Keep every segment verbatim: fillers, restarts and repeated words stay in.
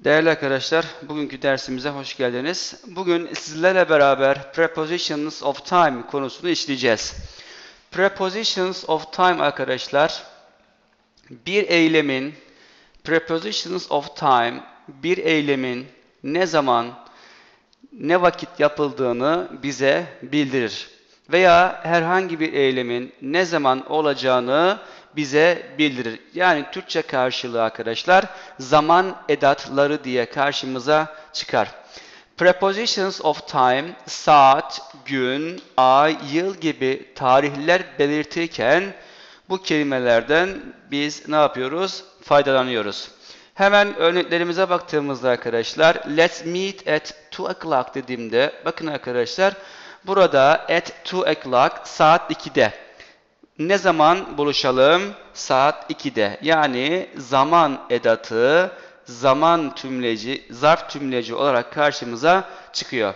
Değerli arkadaşlar, bugünkü dersimize hoş geldiniz. Bugün sizlerle beraber Prepositions of Time konusunu işleyeceğiz. Prepositions of Time arkadaşlar, bir eylemin, Prepositions of Time, bir eylemin ne zaman, ne vakit yapıldığını bize bildirir. Veya herhangi bir eylemin ne zaman olacağını bize bildirir. Yani Türkçe karşılığı arkadaşlar zaman edatları diye karşımıza çıkar. Prepositions of time, saat, gün, ay, yıl gibi tarihler belirtirken bu kelimelerden biz ne yapıyoruz? Faydalanıyoruz. Hemen örneklerimize baktığımızda arkadaşlar, let's meet at two o'clock dediğimde, bakın arkadaşlar, burada at two o'clock saat ikide. Ne zaman buluşalım? Saat ikide. Yani zaman edatı, zaman tümleci, zarf tümleci olarak karşımıza çıkıyor.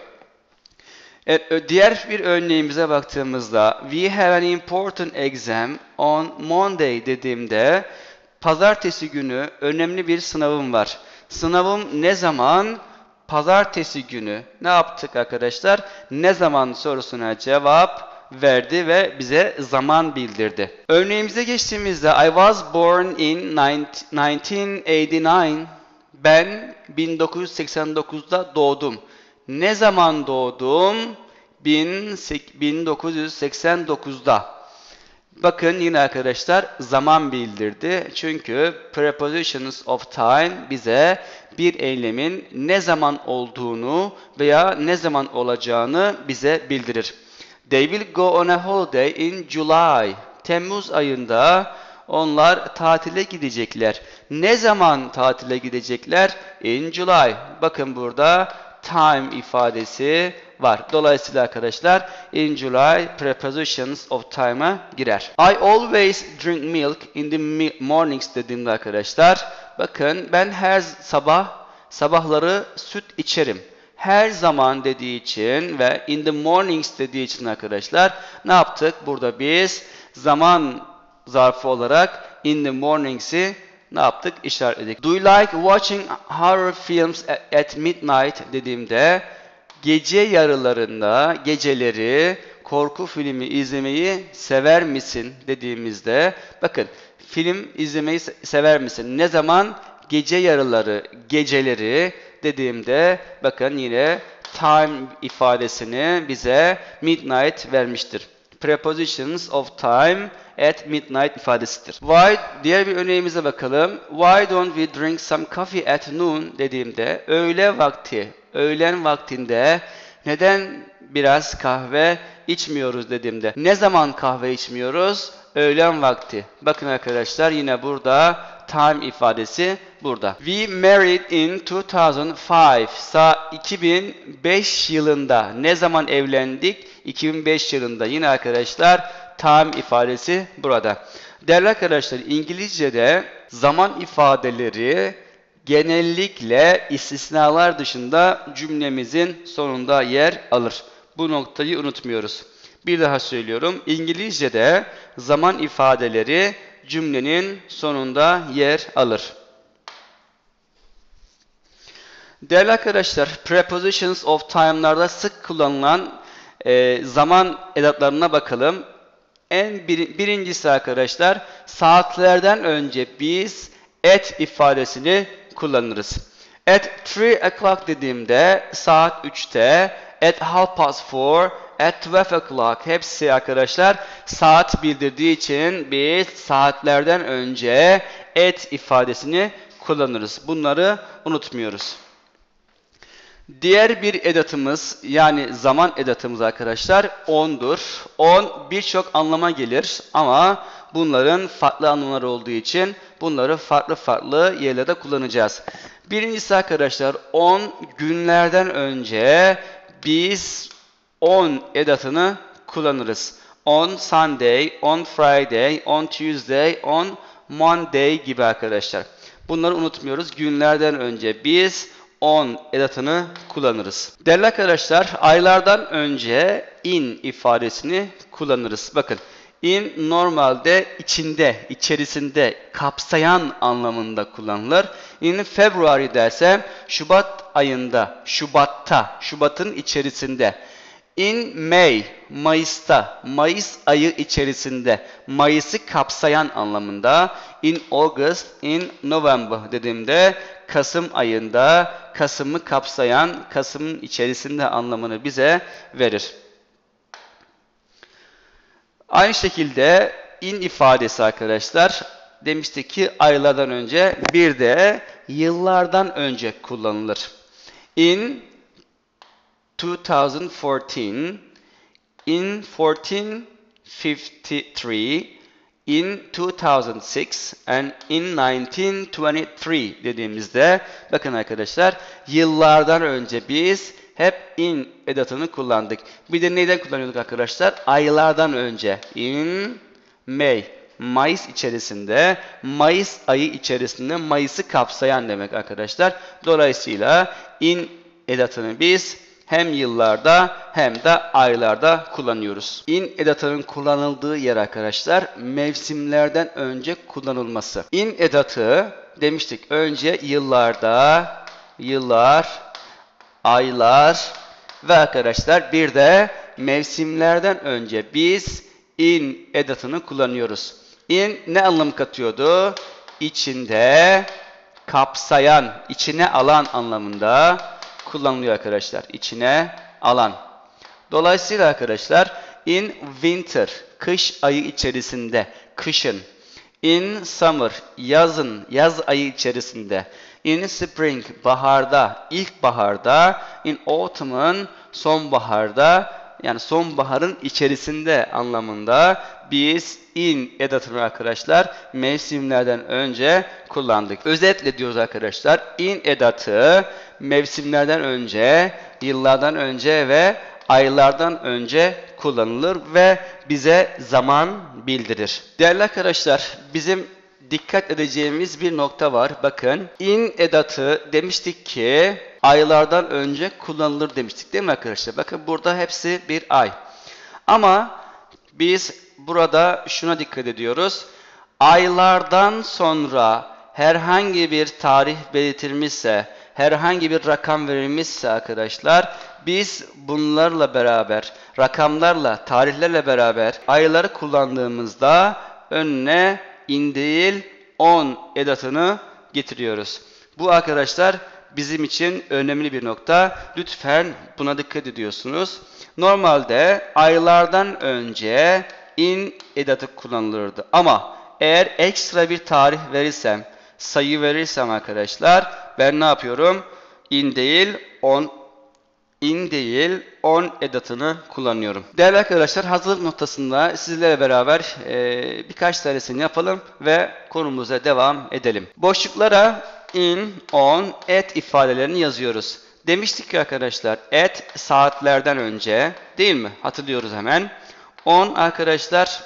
Evet, diğer bir örneğimize baktığımızda, we have an important exam on Monday dediğimde, pazartesi günü önemli bir sınavım var. Sınavım ne zaman? Pazartesi günü. Ne yaptık arkadaşlar? Ne zaman sorusuna cevap verdi ve bize zaman bildirdi. Örneğimize geçtiğimizde I was born in nineteen eighty-nine. Ben bin dokuz yüz seksen dokuzda doğdum. Ne zaman doğdum? bin dokuz yüz seksen dokuzda. Bakın yine arkadaşlar zaman bildirdi. Çünkü prepositions of time bize bir eylemin ne zaman olduğunu veya ne zaman olacağını bize bildirir. They will go on a holiday in July. Temmuz ayında onlar tatile gidecekler. Ne zaman tatile gidecekler? In July. Bakın burada time ifadesi var. Dolayısıyla arkadaşlar in July prepositions of time'a girer. I always drink milk in the mornings dediğimde arkadaşlar, bakın ben her sabah sabahları süt içerim. Her zaman dediği için ve in the mornings dediği için arkadaşlar ne yaptık? Burada biz zaman zarfı olarak in the mornings'i ne yaptık? İşaretledik. Do you like watching horror films at midnight dediğimde gece yarılarında, geceleri korku filmi izlemeyi sever misin dediğimizde, bakın film izlemeyi sever misin? Ne zaman? Gece yarıları, geceleri dediğimde bakın yine time ifadesini bize midnight vermiştir. Prepositions of time at midnight ifadesidir. Why, diğer bir örneğimize bakalım. Why don't we drink some coffee at noon dediğimde öğle vakti, öğlen vaktinde neden biraz kahve içmiyoruz dediğimde. Ne zaman kahve içmiyoruz? Öğlen vakti. Bakın arkadaşlar yine burada time ifadesi burada. We married in two thousand five. Sa iki bin beş yılında. Ne zaman evlendik? iki bin beş yılında. Yine arkadaşlar time ifadesi burada. Değerli arkadaşlar, İngilizce'de zaman ifadeleri genellikle istisnalar dışında cümlemizin sonunda yer alır. Bu noktayı unutmuyoruz. Bir daha söylüyorum. İngilizce'de zaman ifadeleri cümlenin sonunda yer alır. Değerli arkadaşlar, prepositions of time'larda sık kullanılan e, zaman edatlarına bakalım. En bir, birincisi arkadaşlar, saatlerden önce biz at ifadesini kullanırız. At three o'clock dediğimde saat üçte, at half past four, at twelve o'clock hepsi arkadaşlar saat bildirdiği için biz saatlerden önce at ifadesini kullanırız. Bunları unutmuyoruz. Diğer bir edatımız yani zaman edatımız arkadaşlar on'dur. on birçok anlama gelir ama bunların farklı anlamları olduğu için bunları farklı farklı yerlerde kullanacağız. Birincisi arkadaşlar on günlerden önce biz on edatını kullanırız. On Sunday, on Friday, on Tuesday, on Monday gibi arkadaşlar. Bunları unutmuyoruz. Günlerden önce biz on edatını kullanırız. Değerli arkadaşlar, aylardan önce in ifadesini kullanırız. Bakın, In normalde içinde, içerisinde, kapsayan anlamında kullanılır. In February dersem Şubat ayında, Şubat'ta, Şubat'ın içerisinde. In May, Mayıs'ta, Mayıs ayı içerisinde, Mayıs'ı kapsayan anlamında. In August, in November dediğimde Kasım ayında, Kasım'ı kapsayan, Kasım'ın içerisinde anlamını bize verir. Aynı şekilde in ifadesi arkadaşlar demiştik ki aylardan önce, bir de yıllardan önce kullanılır. In two thousand fourteen, in fourteen fifty-three, in two thousand six and in nineteen twenty-three dediğimizde bakın arkadaşlar yıllardan önce biz hep in edatını kullandık. Bir de neyden kullanıyorduk arkadaşlar? Aylardan önce. In May. Mayıs içerisinde, Mayıs ayı içerisinde Mayıs'ı kapsayan demek arkadaşlar. Dolayısıyla in edatını biz hem yıllarda hem de aylarda kullanıyoruz. In edatının kullanıldığı yer arkadaşlar mevsimlerden önce kullanılması. In edatı demiştik önce yıllarda, yıllar, aylar ve arkadaşlar bir de mevsimlerden önce biz in edatını kullanıyoruz. In ne anlam katıyordu? İçinde, kapsayan, içine alan anlamında kullanılıyor arkadaşlar. İçine alan. Dolayısıyla arkadaşlar in winter, kış ayı içerisinde, kışın. In summer, yazın, yaz ayı içerisinde. In spring, baharda, ilkbaharda. In autumn, sonbaharda, yani sonbaharın içerisinde anlamında biz in edatını arkadaşlar mevsimlerden önce kullandık. Özetle diyoruz arkadaşlar in edatı mevsimlerden önce, yıllardan önce ve aylardan önce kullanılır ve bize zaman bildirir. Değerli arkadaşlar bizim dikkat edeceğimiz bir nokta var. Bakın in edatı demiştik ki aylardan önce kullanılır demiştik değil mi arkadaşlar? Bakın burada hepsi bir ay. Ama biz burada şuna dikkat ediyoruz. Aylardan sonra herhangi bir tarih belirtilmişse, herhangi bir rakam verilmişse arkadaşlar biz bunlarla beraber, rakamlarla, tarihlerle beraber ayları kullandığımızda önüne in değil on edatını getiriyoruz. Bu arkadaşlar bizim için önemli bir nokta. Lütfen buna dikkat ediyorsunuz. Normalde aylardan önce in edatı kullanılırdı. Ama eğer ekstra bir tarih verirsem, sayı verirsem arkadaşlar ben ne yapıyorum? In değil on in değil on edatını kullanıyorum. Değerli arkadaşlar hazırlık noktasında sizlerle beraber e, birkaç tanesini yapalım ve konumuza devam edelim. Boşluklara in, on, at ifadelerini yazıyoruz. Demiştik ki arkadaşlar at saatlerden önce değil mi? Hatırlıyoruz hemen. On arkadaşlar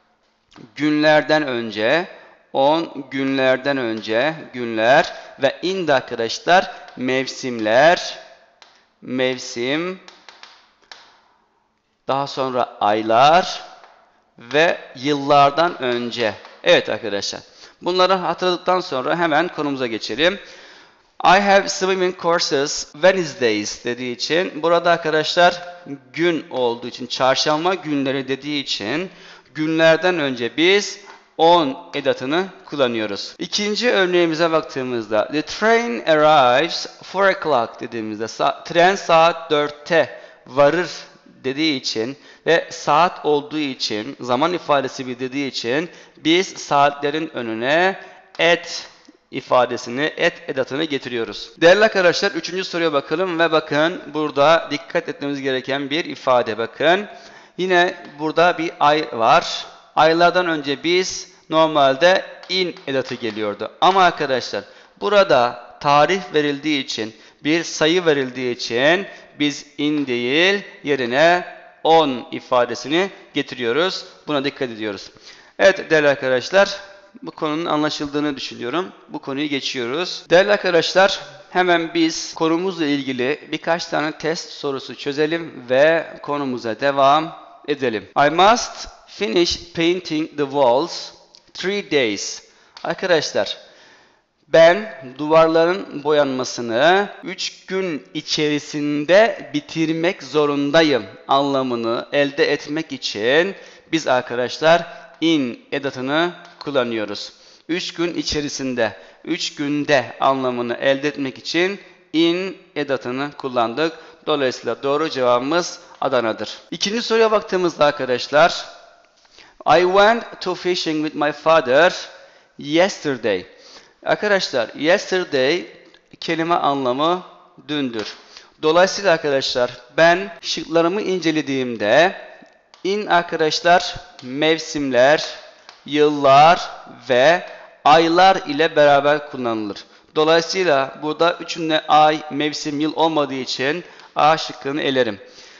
günlerden önce, on günlerden önce, günler ve in de arkadaşlar mevsimler, mevsim, daha sonra aylar ve yıllardan önce. Evet arkadaşlar. Bunları hatırladıktan sonra hemen konumuza geçelim. I have swimming courses Wednesdays dediği için burada arkadaşlar gün olduğu için çarşamba günleri dediği için günlerden önce biz on edatını kullanıyoruz. İkinci örneğimize baktığımızda the train arrives four o'clock dediğimizde tren saat dörtte varır dediği için ve saat olduğu için zaman ifadesi bildirdiği için biz saatlerin önüne at ifadesini, at edatını getiriyoruz. Değerli arkadaşlar üçüncü soruya bakalım ve bakın burada dikkat etmemiz gereken bir ifade bakın. Yine burada bir ay var. Aylardan önce biz normalde in edatı geliyordu. Ama arkadaşlar burada tarih verildiği için, bir sayı verildiği için biz in değil yerine on ifadesini getiriyoruz. Buna dikkat ediyoruz. Evet değerli arkadaşlar bu konunun anlaşıldığını düşünüyorum. Bu konuyu geçiyoruz. Değerli arkadaşlar hemen biz konumuzla ilgili birkaç tane test sorusu çözelim ve konumuza devam edelim. I must finish painting the walls three days. Arkadaşlar ben duvarların boyanmasını üç gün içerisinde bitirmek zorundayım anlamını elde etmek için biz arkadaşlar in edatını kullanıyoruz. üç gün içerisinde, üç günde anlamını elde etmek için in edatını kullandık. Dolayısıyla doğru cevabımız Adana'dır. İkinci soruya baktığımızda arkadaşlar, I went to fishing with my father yesterday. Arkadaşlar, yesterday kelime anlamı dündür. Dolayısıyla arkadaşlar ben şıklarımı incelediğimde in arkadaşlar mevsimler, yıllar ve aylar ile beraber kullanılır. Dolayısıyla burada üçünde ay, mevsim, yıl olmadığı için A şıkkını elerim.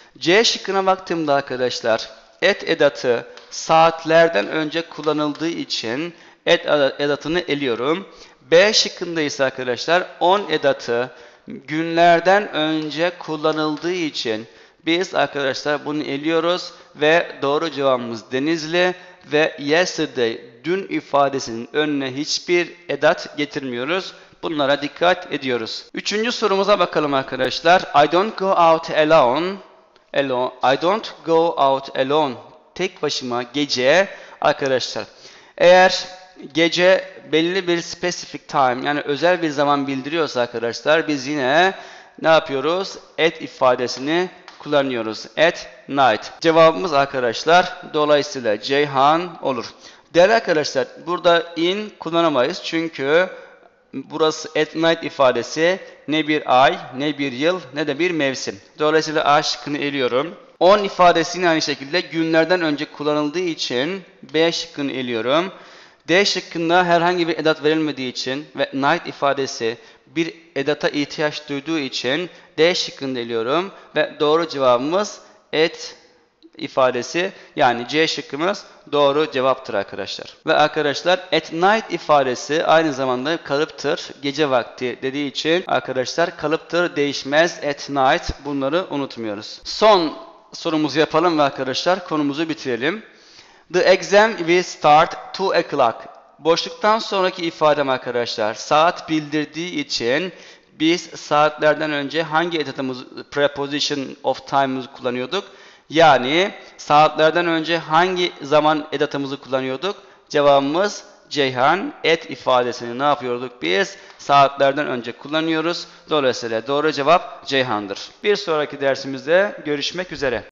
C şıkkına baktığımda arkadaşlar et edatı saatlerden önce kullanıldığı için et edatını eliyorum. B şıkkında ise arkadaşlar on edatı günlerden önce kullanıldığı için biz arkadaşlar bunu eliyoruz ve doğru cevabımız Denizli ve yesterday dün ifadesinin önüne hiçbir edat getirmiyoruz. Bunlara dikkat ediyoruz. Üçüncü sorumuza bakalım arkadaşlar. I don't go out alone. Alone. I don't go out alone. Tek başıma gece arkadaşlar. Eğer gece belli bir specific time yani özel bir zaman bildiriyorsa arkadaşlar biz yine ne yapıyoruz? At ifadesini kullanıyoruz. At night. Cevabımız arkadaşlar dolayısıyla Ceyhan olur. Değerli arkadaşlar burada in kullanamayız çünkü burası at night ifadesi ne bir ay, ne bir yıl, ne de bir mevsim. Dolayısıyla A şıkkını eliyorum. on ifadesini aynı şekilde günlerden önce kullanıldığı için B şıkkını eliyorum. D şıkkında herhangi bir edat verilmediği için ve night ifadesi bir edata ihtiyaç duyduğu için D şıkkını eliyorum. Ve doğru cevabımız at ifadesi yani C şıkkımız doğru cevaptır arkadaşlar. Ve arkadaşlar at night ifadesi aynı zamanda kalıptır. Gece vakti dediği için arkadaşlar kalıptır değişmez at night bunları unutmuyoruz. Son sorumuzu yapalım ve arkadaşlar konumuzu bitirelim. The exam will start two o'clock. Boşluktan sonraki ifadem arkadaşlar saat bildirdiği için biz saatlerden önce hangi edatımız preposition of time'ımızı kullanıyorduk? Yani saatlerden önce hangi zaman edatımızı kullanıyorduk? Cevabımız Ceyhan. Et ifadesini ne yapıyorduk biz? Saatlerden önce kullanıyoruz. Dolayısıyla doğru cevap Ceyhan'dır. Bir sonraki dersimizde görüşmek üzere.